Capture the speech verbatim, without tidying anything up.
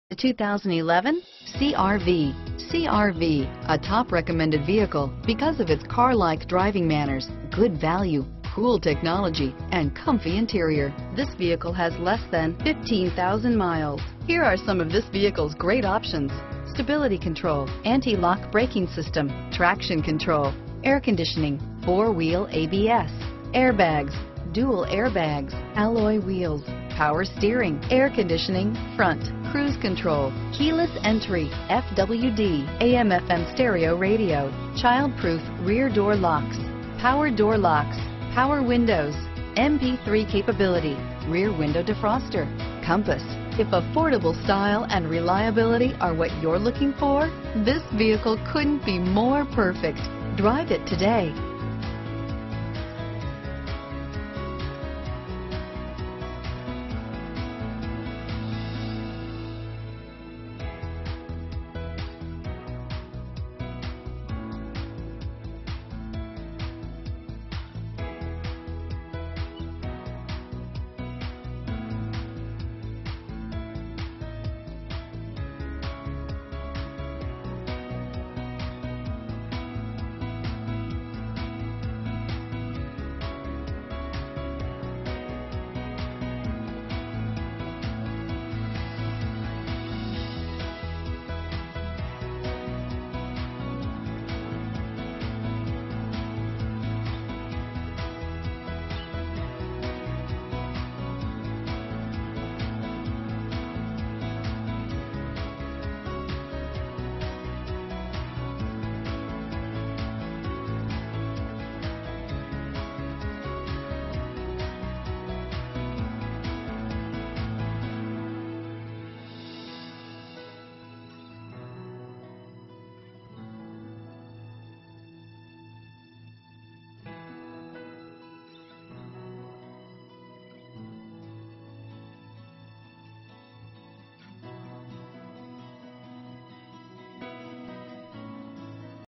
The two thousand eleven C R V. C R V, a top recommended vehicle because of its car-like driving manners, good value, cool technology, and comfy interior. This vehicle has less than fifteen thousand miles. Here are some of this vehicle's great options: stability control, anti-lock braking system, traction control, air conditioning, four-wheel A B S, airbags, dual airbags, alloy wheels, power steering, air conditioning, front, cruise control, keyless entry, F W D, A M F M stereo radio, child-proof rear door locks, power door locks, power windows, M P three capability, rear window defroster, compass. If affordable style and reliability are what you're looking for, this vehicle couldn't be more perfect. Drive it today.